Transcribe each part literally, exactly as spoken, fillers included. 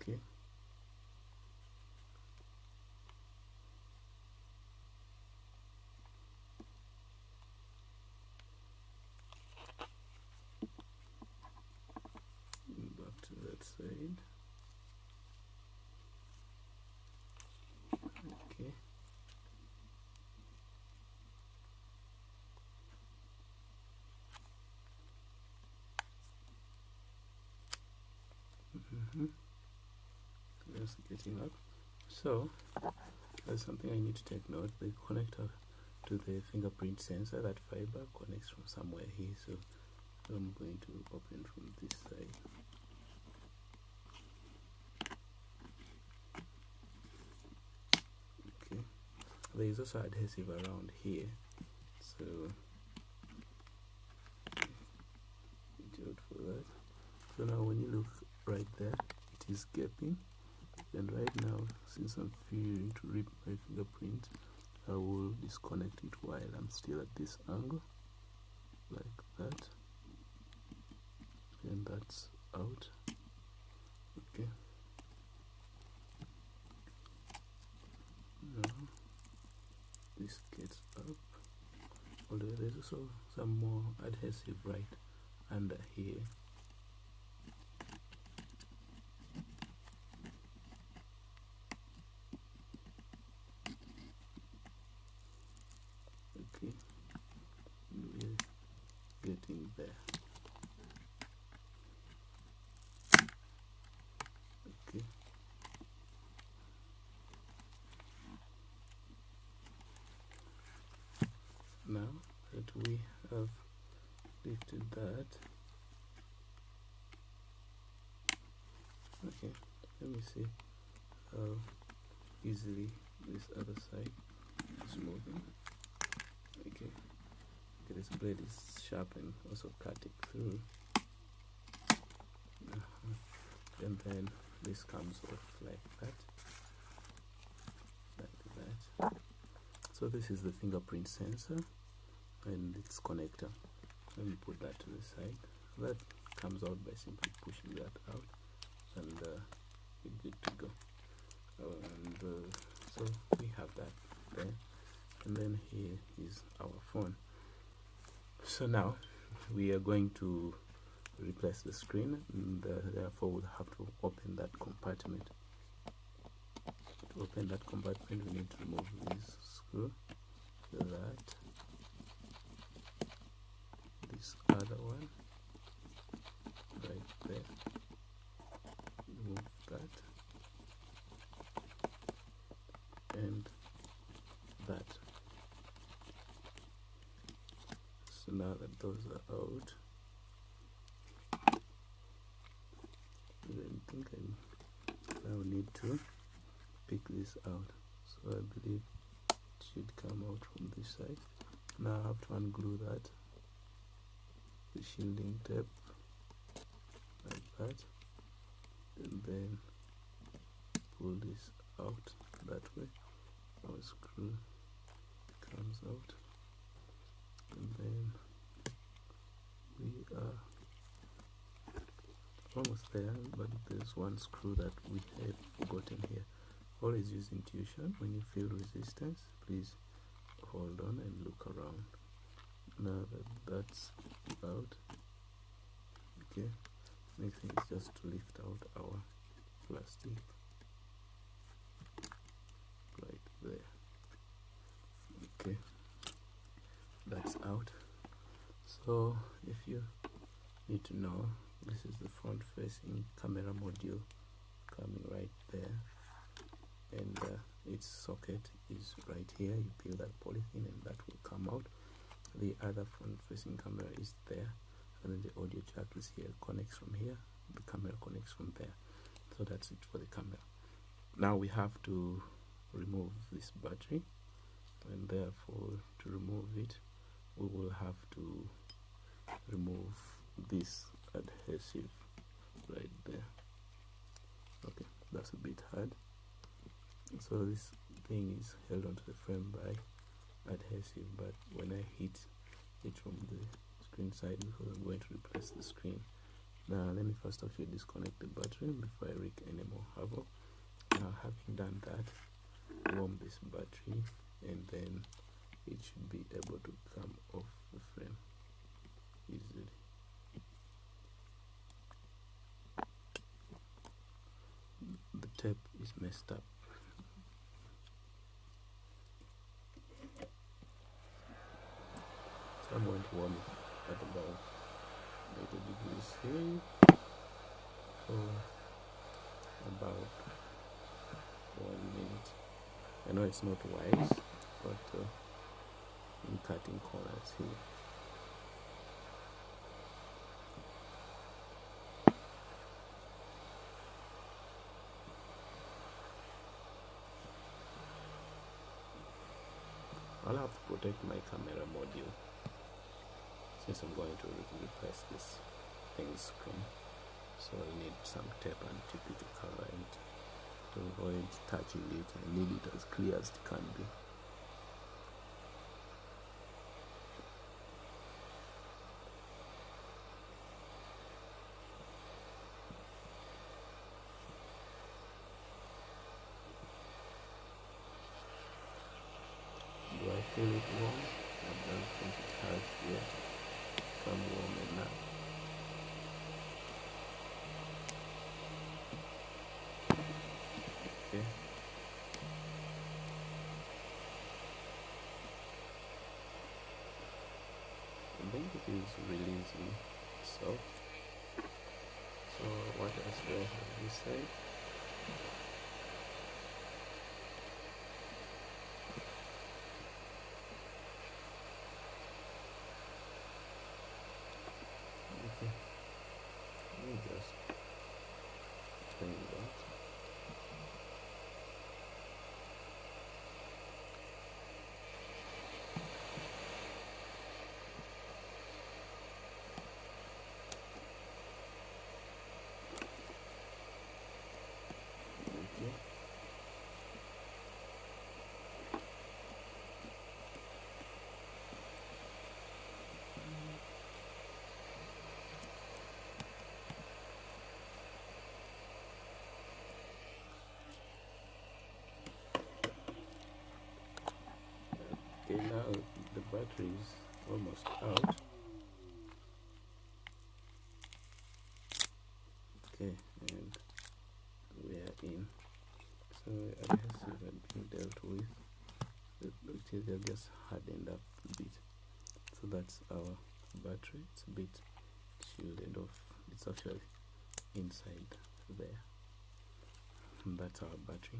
Okay. Back to that side. Okay. Mm-hmm. Just getting up. So there's something I need to take note. The connector to the fingerprint sensor, that fiber connects from somewhere here, so I'm going to open from this side. Okay. There is also adhesive around here, so watch out for that. So now when you look right there, it is gaping, and right now, since I'm fearing to rip my fingerprint, I will disconnect it while I'm still at this angle, like that, and that's out. Okay. Now this gets up, although there's also some more adhesive right under here. Okay, we're getting there. Okay. Now that we have lifted that, okay, let me see how easily this other side is moving. Okay, okay, this blade is sharp and also cutting through. Uh-huh. And then this comes off like that, like that. So this is the fingerprint sensor and its connector. Let me put that to the side. That comes out by simply pushing that out, and uh, we're good to go. And uh, so we have that there, and then here is our phone. So now we are going to replace the screen, and uh, therefore we'll have to open that compartment. To open that compartment, we need to remove this screw, that, this other one right there, remove that, and that. So now that those are out, I think I now need to pick this out. So I believe it should come out from this side. Now I have to unglue that, the shielding tape, like that, and then pull this out that way. Our screw comes out, and then we are almost there, but there's one screw that we have forgotten here. Always use intuition. When you feel resistance, please hold on and look around. Now that that's out, okay, next thing is just to lift out our plastic right there. Okay, that's out. So if you need to know, this is the front facing camera module coming right there, and uh, its socket is right here. You peel that polythene and that will come out. The other front facing camera is there, and then the audio jack is here, connects from here, the camera connects from there. So that's it for the camera. Now we have to remove this battery, and therefore to remove it we will have to remove this adhesive right there. Okay, that's a bit hard. So this thing is held onto the frame by adhesive, but when I hit it from the screen side, because I'm going to replace the screen, Now let me first of all disconnect the battery before I wreak any more havoc. Now having done that, warm this battery and then it should be able to come off the frame easily. The tape is messed up. So I'm going to warm it at about eighty degrees here for about one minute. I know it's not wise, but uh, I'm cutting corners here. I'll have to protect my camera module since I'm going to re replace this thing's screen, so I need some tape and T P to cover it to avoid touching it. I need it as clear as it can be. Do I feel it warm? I don't think it has yet come warm enough. Okay. I think it is releasing itself. So what else do I have this side? Okay. Let me just bring that. Okay, now the battery is almost out. Okay, and we are in. So adhesive had been dealt with. The material just hardened up a bit. So that's our battery. It's a bit shielded off. It's actually inside there. And that's our battery.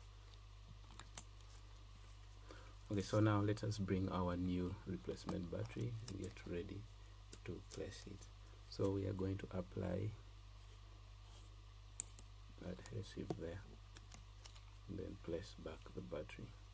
Okay, so now let us bring our new replacement battery and get ready to place it. So we are going to apply adhesive there and then place back the battery.